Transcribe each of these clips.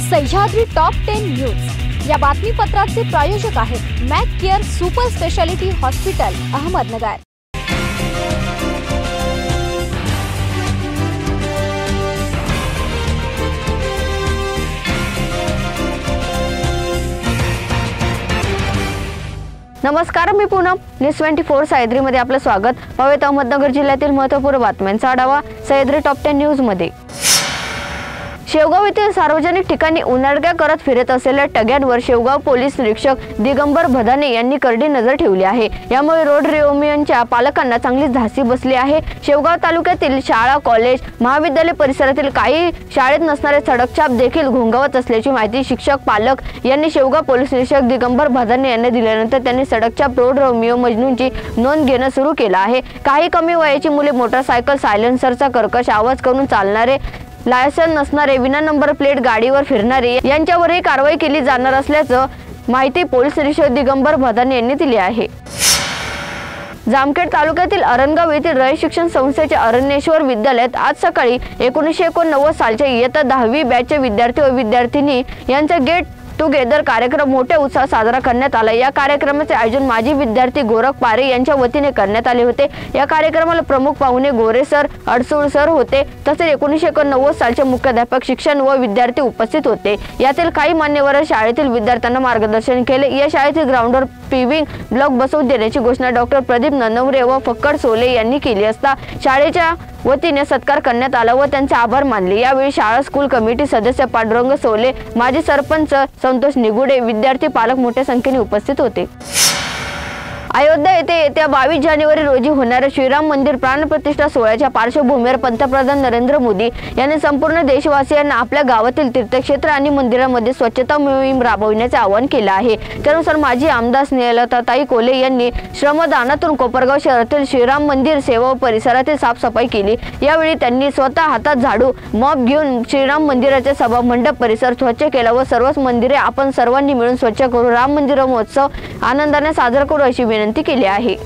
Sahyadri top 10 news या बातमीपत्राचे प्रायोजक आहेत Mac care super speciality hospital Ahmednagar. नमस्कार, मी पूनम। न्यूज 24 सह्याद्री मध्ये आपलं स्वागत। पाहूयात अहमदनगर जिल्ह्यातील महत्त्वपूर्ण बातम्यांचा आढावा सह्याद्री टॉप 10 न्यूज मध्ये। शेवगाव येथील सार्वजनिक ठिकाणी उन्हाळ्या करत फिरत असलेल्या टग्यांवर शेवगाव पोलीस निरीक्षक दिगंबर भदाने यांनी करडी नजर ठेवली आहे। यामुळे रोड रोमियोंच्या पालकांना चांगलीच धास्ती बसली आहे। शेवगाव तालुक्यातील शाळा, कॉलेज, महाविद्यालय परिसरातील काही शाळेत नसणारे सडकछाप देखील घोंगावत असल्याची माहिती शिक्षक, पालक यांनी शेवगाव पोलीस निरीक्षक दिगंबर भदाने यांना दिल्यानंतर त्यांनी सडकछाप, रोड रोमियो, मजनूंची नोंद घेणं सुरू केलं आहे। काही कमी वयाची मुले मोटरसायकल, सायलेन्सरचा कर्कश आवाज करून चालणारे, लायसन नसणारे, विना नंबर प्लेट गाडीवर फिरणारे यांच्यावरही कारवाई केली जाणार असल्याचं माहिती पोलीस निरीक्षक दिगंबर भदाने यांनी दिली आहे। जामखेड तालुक्यातील अरणगाव येथील रयत शिक्षण संस्थेच्या अरण्येश्वर विद्यालयात आज सकाळी 1989 सालच्या इयत्ता 10वी बॅचचे विद्यार्थी व विद्यार्थिनी यांचा गेट टुगेदर कार्यक्रम मोठ्या उत्साहात साजरा करण्यात आला। या कार्यक्रमाचे आयोजन माजी विद्यार्थी गोरख पारे यांच्या वतीने करण्यात आले होते। या कार्यक्रमाला प्रमुख पाहुणे गोरे सर, अडसूळ सर होते। तसेच 1989 सालचे मुख्याध्यापक, शिक्षण व विद्यार्थी उपस्थित होते। यातील काही मान्यवरांनी शाळेतील विद्यार्थ्यांना मार्गदर्शन केले। या शाळेतील ग्राउंडवर पीविंग ब्लॉक बसवून देण्याची घोषणा डॉक्टर प्रदीप ननवरे व फक्कड सोले यांनी केली असता शाळेच्या वतीने सत्कार करण्यात आला व त्यांचे आभार मानले। यावेळी शाळा स्कूल कमिटी सदस्य पांडुरंग सोले, माजी सरपंच संतोष निगुडे, विद्यार्थी, पालक मोठ्या संख्येने उपस्थित होते। अयोध्या येथे येत्या 22 जानेवारी रोजी होणाऱ्या श्रीराम मंदिर प्राणप्रतिष्ठा सोहळ्याच्या पार्श्वभूमीवर पंतप्रधान नरेंद्र मोदी यांनी संपूर्ण देशवासियांना आपल्या गावातील तीर्थक्षेत्र आणि मंदिरांमध्ये स्वच्छता मोहीम राबविण्याचे आवाहन केले आहे। त्यानुसार माजी आमदार स्नेहलताताई कोल्हे यांनी श्रमदानातून कोपरगाव शहरातील श्रीराम मंदिर सेवा व परिसरातील साफसफाई केली। यावेळी त्यांनी स्वतः हातात झाडू, मॉप घेऊन श्रीराम मंदिराचे सभा मंडप परिसर स्वच्छ केला व सर्वच मंदिरे आपण सर्वांनी मिळून स्वच्छ करू, राम मंदिर महोत्सव आनंदाने साजरा करू अशी विनंती केली आहे।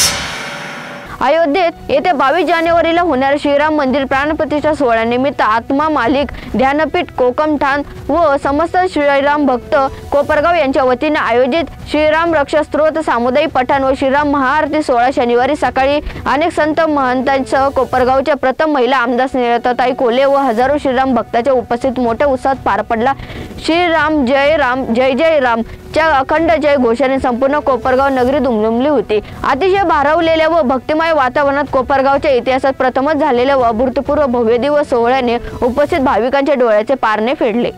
अयोध्येत येत्या 22 जानेवारीला होणाऱ्या श्रीराम मंदिर प्राणप्रतिष्ठा सोहळ्यानिमित्त आत्मा मालिक ध्यानपीठ कोकमठाण व समस्त श्रीराम भक्त कोपरगाव यांच्या वतीने आयोजित श्रीराम रक्षा स्तोत्र सामुदायिक पठण व श्रीराम महाआरती सोहळा शनिवारी सकाळी अनेक संत महंतांसह कोपरगावच्या प्रथम महिला आमदार स्नेहलताताई कोल्हे व हजारो श्रीराम भक्तांच्या उपस्थित मोठ्या उत्साहात पार पडला। श्रीराम जय जय राम च्या अखंड जय घोषाने संपूर्ण कोपरगाव नगरी दुमदुमली होती। अतिशय भारावलेल्या व भक्तिमय वातावरणात कोपरगावच्या इतिहासात प्रथमच झालेल्या व अभूतपूर्व भव्य दिवस सोहळ्याने उपस्थित भाविकांच्या डोळ्याचे पारणे फेडले।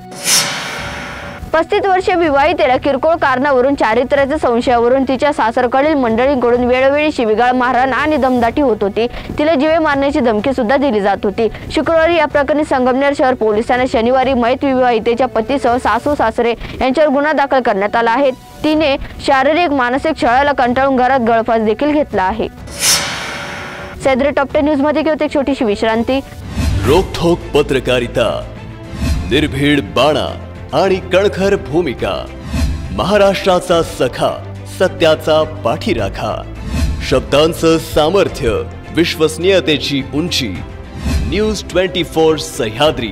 35 वर्षीय विवाहितेला किरकोळ कारणावरून चारित्र्याच्या संशयावरून तिच्या सासरकडील मंडळींकडून वेळोवेळी शिवीगाळ, मारहाण आणि दमदाटी होत होती। तिला जीवे मारण्याची धमकी सुद्धा दिली जात होती। शुक्रवारी या प्रकरणी संगमनेर शहर पोलिसांना शनिवारी मयत विवाहितेच्या पतीसह सासू सासरे यांच्यावर गुन्हा दाखल करण्यात आला आहे। तिने शारीरिक मानसिक छळाला कंटाळून घरात गळफास देखील घेतला आहे। सह्याद्री टॉप 10 न्यूज मध्ये घेऊन एक छोटीशी विश्रांती। रोखोक पत्रकारिता, निर्भीड बाणा आणि कणखर भूमिका, महाराष्ट्राचा सखा, सत्याचा पाठीराखा, शब्दांचं सामर्थ्य, विश्वसनीयतेची उंची, न्यूज 24 सह्याद्री।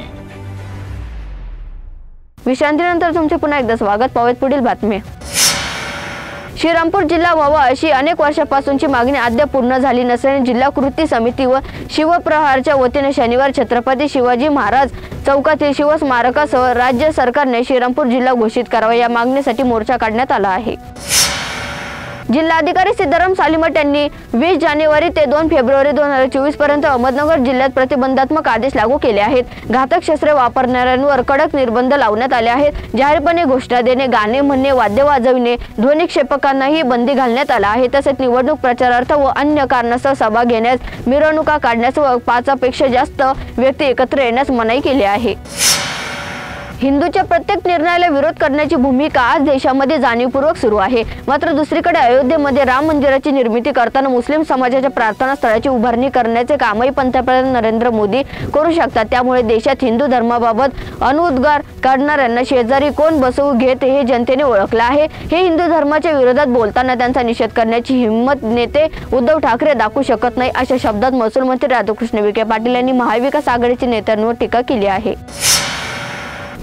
विश्रांतीनंतर तुमचे पुन्हा एकदा स्वागत। पाहूयात पुढील बातमी। श्रीरामपूर जिल्हा व्हावा अशी अनेक वर्षापासूनची मागणी अद्याप पूर्ण झाली नसल्याने जिल्हा कृती समिती व शिवप्रहारच्या वतीने शनिवार छत्रपती शिवाजी महाराज चौकातील शिवस्मारकासह राज्य सरकारने श्रीरामपूर जिल्हा घोषित करावा या मागणीसाठी मोर्चा काढण्यात आला आहे। जिल्हाधिकारी सिद्धाराम सालीमठ यांनी 20 जानेवारी ते 2 फेब्रुवारी 2024 पर्यंत अहमदनगर जिल्ह्यात प्रतिबंधात्मक आदेश लागू केले आहेत। घातक शस्त्रे वापरणाऱ्यांवर कडक निर्बंध लावण्यात आले आहेत। जाहीरपणे घोषणा देणे, गाणे म्हणणे, वाद्य वाजविणे, ध्वनिक्षेपकांनाही बंदी घालण्यात आला आहे। तसेच निवडणूक प्रचारार्थ व अन्य कारणास्तव सभा घेण्यास, मिरवणुका काढण्यास व 5 पेक्षा जास्त व्यक्ती एकत्र येण्यास मनाई केली आहे। हिंदूच्या प्रत्येक निर्णयाला विरोध करण्याची भूमिका आज देशामध्ये जाणीवपूर्वक सुरू आहे। मात्र दुसरीकडे अयोध्येमध्ये राम मंदिराची निर्मिती करताना मुस्लिम समाजाच्या प्रार्थना स्थळाची उभारणी करण्याचे कामही पंतप्रधान नरेंद्र मोदी करू शकतात। त्यामुळे देशात हिंदू धर्माबाबत अनुद्गार काढणाऱ्यांना शेजारी कोण बसवू घेत हे जनतेने ओळखले आहे। हे हिंदू धर्माच्या विरोधात बोलताना त्यांचा निषेध करण्याची हिंमत नेते उद्धव ठाकरे दाखवू शकत नाही अशा शब्दात महसूल मंत्री राधाकृष्ण विखे पाटील यांनी महाविकास आघाडीच्या नेत्यांवर टीका केली आहे।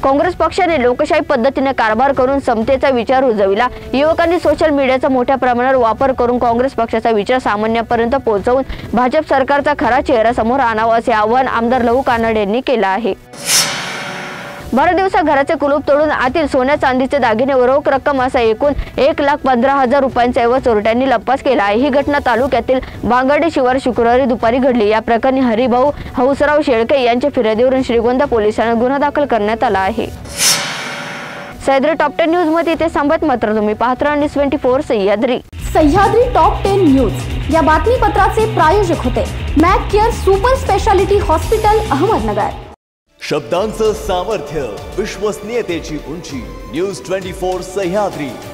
काँग्रेस पक्षाने लोकशाही पद्धतीने कारभार करून समतेचा विचार रुजविला। युवकांनी सोशल मीडियाचा मोठ्या प्रमाणावर वापर करून काँग्रेस पक्षाचा विचार सामान्यांपर्यंत पोहोचवून भाजप सरकारचा खरा चेहरा समोर आणावा असे आवाहन आमदार लहू कानडे यांनी केले आहे। 12 दिवसात घराचे कुलूप तोडून आतील सोन्या चांदीचे दागिने व रोख रक्कम असा एकूण 1,15,000 रुपयांचा ऐवज चोरट्यांनी लंपास केला आहे। ही घटना तालुक्यातील बांगर्डे शिवार शुक्रवारी दुपारी घडली। या प्रकरणी हरिभाऊ हौसराव शेळके यांच्या फिर्यादीवरून श्रीगोंदा पोलिसांना गुन्हा दाखल करण्यात आला आहे। सह्याद्री टॉप 10 न्यूज मध्ये ते सांगत मात्र तुम्ही पाहत राहा news 24 Sahyadri. Sahyadri top 10 news या बातमीपत्राचे प्रायोजक होते Mac care super speciality hospital Ahmednagar. शब्दांचं सामर्थ्य, विश्वसनीयतेची उंची, न्यूज 24 सह्याद्री।